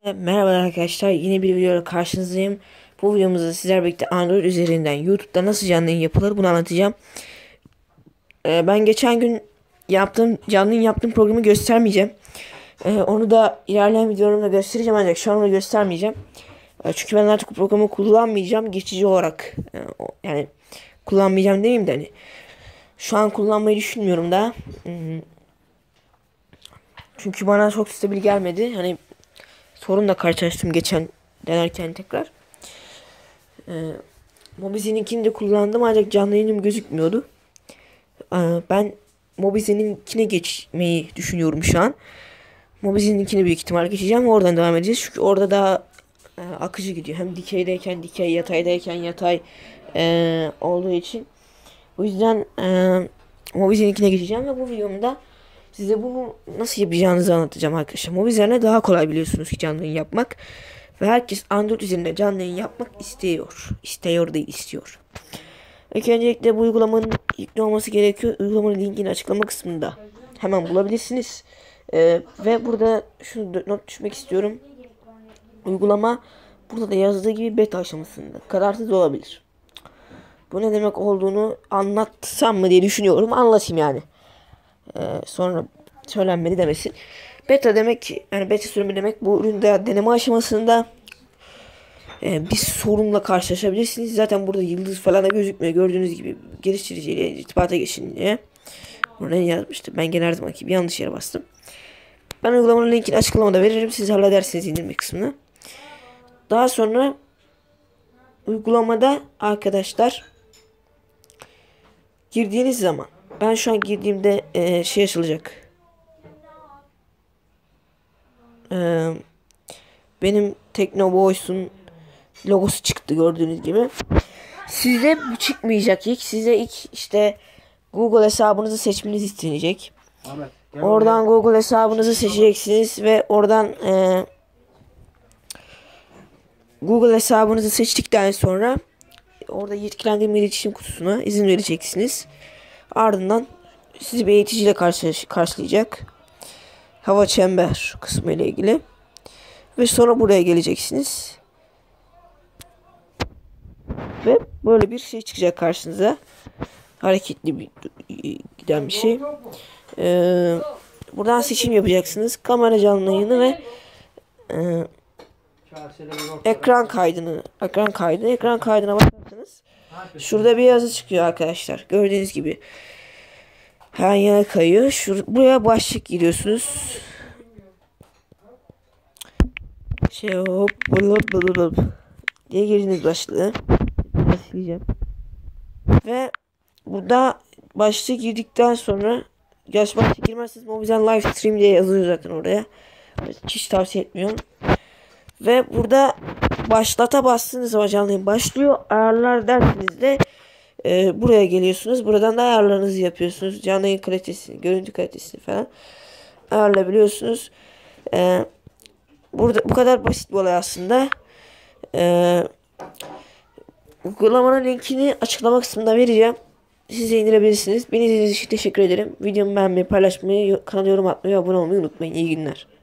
Merhaba arkadaşlar, yine bir videoyla karşınızdayım. Bu videomuzda sizler birlikte Android üzerinden YouTube'da nasıl canlı yayın yapılır bunu anlatacağım. Ben geçen gün canlı yayın yaptığım programı göstermeyeceğim. Onu da ilerleyen videolarımda göstereceğim, ancak şu an onu göstermeyeceğim. Çünkü ben artık bu programı kullanmayacağım, geçici olarak. Yani kullanmayacağım demeyeyim de hani. Şu an kullanmayı düşünmüyorum da. Çünkü bana çok stabil gelmedi. Hani sorunla karşılaştım geçen denerken tekrar. Mobizen'inkini de kullandım ancak canlı yayınım gözükmüyordu. Ben Mobizen'inkine geçmeyi düşünüyorum şu an. Mobizen'inkine büyük ihtimal geçeceğim. Oradan devam edeceğiz. Çünkü orada daha akıcı gidiyor. Hem dikeydeyken dikey, yataydayken yatay olduğu için. O yüzden Mobizen'inkine geçeceğim ve bu videomda size bunu nasıl yapacağınızı anlatacağım arkadaşlar. Mobizen'e daha kolay biliyorsunuz ki canlı yayın yapmak. Ve herkes Android üzerinde canlı yayın yapmak istiyor. İstiyor değil, istiyor. İlk öncelikle bu uygulamanın yüklü olması gerekiyor. Uygulamanın linkini açıklama kısmında hemen bulabilirsiniz. Ve burada şunu not düşmek istiyorum. Uygulama burada da yazdığı gibi beta aşamasında. Kararsız olabilir. Bu ne demek olduğunu anlatsam mı diye düşünüyorum. Anlatayım yani. Sonra söylenmedi demesin. Beta demek, yani beta sürümü demek, bu üründe deneme aşamasında bir sorunla karşılaşabilirsiniz. Zaten burada yıldız falan da gözükmüyor. Gördüğünüz gibi geliştiriciyle irtibata geçin diye. Oraya yazmıştım. Ben genel zaman gibi yanlış yere bastım. Ben uygulamanın linkini açıklamada veririm. Siz halledersiniz indirme kısmını. Daha sonra uygulamada arkadaşlar girdiğiniz zaman, ben şu an girdiğimde şey açılacak. Benim Teknovoice'un logosu çıktı gördüğünüz gibi. Size bu çıkmayacak ilk. Size ilk işte Google hesabınızı seçmeniz istenecek. Oradan Google hesabınızı seçeceksiniz ve oradan Google hesabınızı seçtikten sonra orada yetkilendirme iletişim kutusuna izin vereceksiniz. Ardından sizi bir eğiticiyle karşılayacak. Hava çember kısmı ile ilgili. Ve sonra buraya geleceksiniz. Ve böyle bir şey çıkacak karşınıza. Hareketli bir giden bir şey. Buradan seçim yapacaksınız. Kamera canlı yayını ve ekran kaydına basarsanız şurada bir yazı çıkıyor arkadaşlar. Gördüğünüz gibi her yana kayıyor. Buraya başlık giriyorsunuz. Hop diye girdiniz başlığı. Sileceğim. Ve burada başlığı girdikten sonra, gerçi başlığı girmezseniz Mobizen Live Stream diye yazıyor zaten oraya. Hiç tavsiye etmiyorum. Ve burada başlata bastığınız zaman canlı yayın başlıyor. Ayarlar dersiniz de buraya geliyorsunuz. Buradan da ayarlarınızı yapıyorsunuz. Canlı yayın kalitesini, görüntü kalitesini falan ayarlayabiliyorsunuz. Burada bu kadar basit bir olay aslında. Uygulamanın linkini açıklama kısmında vereceğim. Siz de indirebilirsiniz. Beni izlediğiniz için teşekkür ederim. Videomu beğenmeyi, paylaşmayı, kanala yorum atmayı, abone olmayı unutmayın. İyi günler.